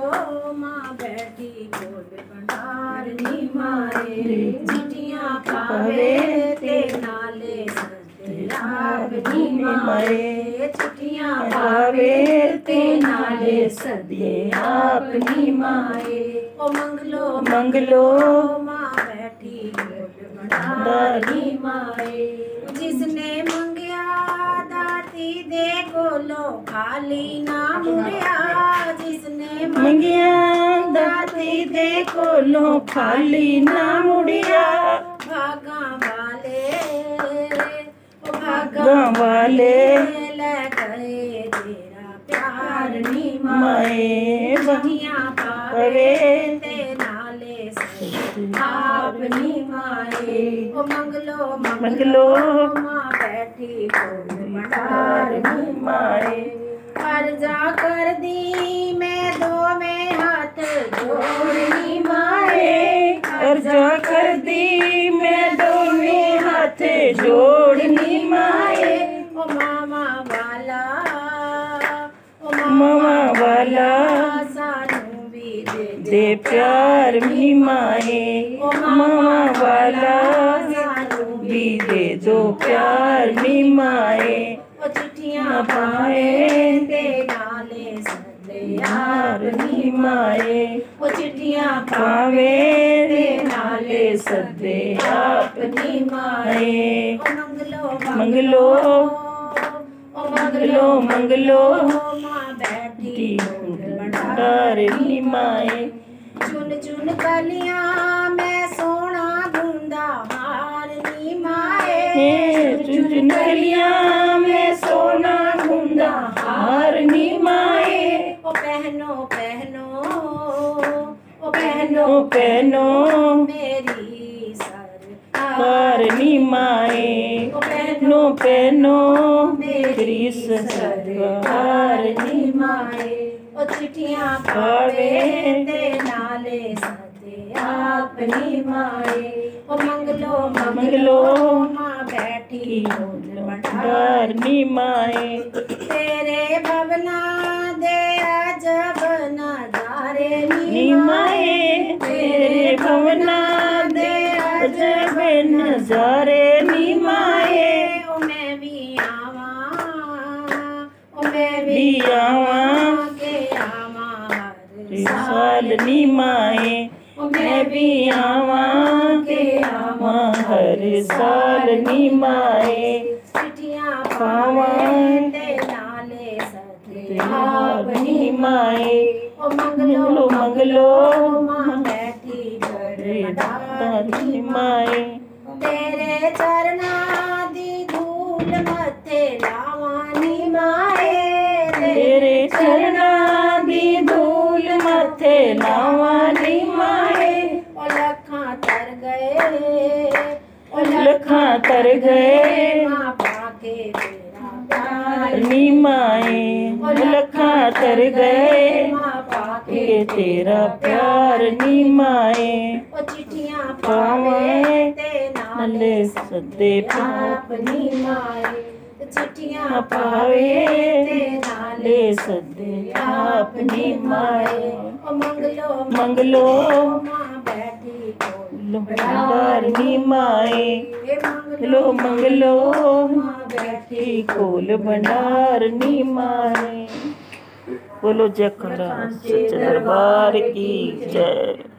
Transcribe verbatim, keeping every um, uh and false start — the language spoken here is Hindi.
माँ बैठी खोल भंडार नी माए चिट्ठियां पावे ते नाले सदे आप नी माए चिट्ठियां पावे ते नाले सदे आप नी माए ओ मंगलो मंगलो माँ बैठी खोल भंडार नी माए जिसने मंगया दाती दे कोलो खाली ना मुड़िया जिसने मंगया दाती दे कोलो खाली ना मुड़िया भागा वाले ओ भागा वाले ले गए तेरा प्यार नी माए चिट्ठियां पावे ते नाले से आप नी माए ओ मंगलो मंगलो माँ बैठी खोल भंडार नी माए अर्जा कर दी मैं दो में हाथ जोड़नी माए अर्जा कर दी मैं दो में हाथ जोड़नी माए ओ मामा वाला ओ मामा वाला सानू भी दे, दे प्यार नी माए ओ मामा वाला सानू भी दे दो प्यार नी माए ओ चिट्ठियां पाए ते नाले सदे यार नी माए ओ चिट्ठियां पावे ते नाले सदे आप नी माए ओ मंगलो मंगलो ओ मंगलो मंगलो माँ बैठी भंडार नी माए चुन चुन कलियां मैं सोना बूंदा हार नी माए चुन चुन कलियां मैं सोना बूंदा हार नी माए ओ पहनो पहनो ओ पहनो पहनो मेरी सरकार नी माए ओ पहनो पहनो मेरी सरकार नी माए ओ चिट्ठियां पावे ते नाले सदे आप नी माए ओ मंगलो मंगलो माँ बैठी खोल भंडार नी माए तेरे भवना दे अजब नजारे नी माए तेरे भवना दे अजब नजारे नी माए ओ मैं भी आवा ओ मैं भी आवा के आवा हर साल नी माए ओ मैं भी आवा के आवा हर साल नी माए चिट्ठियां पावे ते नाले सदे आप नी माए ओ मंगलो मंगलो माँ बैठी भंडार नी माए तेरे चरना दी धूल मथे लावा नी माए तेरे चरना दी धूल मथे लावा नी माए ओ लखां तर गए ओ लखां तर गए माँ पाके तेरा प्यार नी माए ओ लखां तर गए माँ पाके तेरा प्यार नी माए ओ चिट्ठियां पावे ते नाले सदे आप नी माए चिट्ठियां पावे ते नाले सदे आप नी माए ओ मंगलो मंगलो माँ बैठी खोल भंडार नी माए मंगलो मंगलो माँ बैठी खोल भंडार नी माए। बोलो जय खंडा सच्चे दरबार की जय।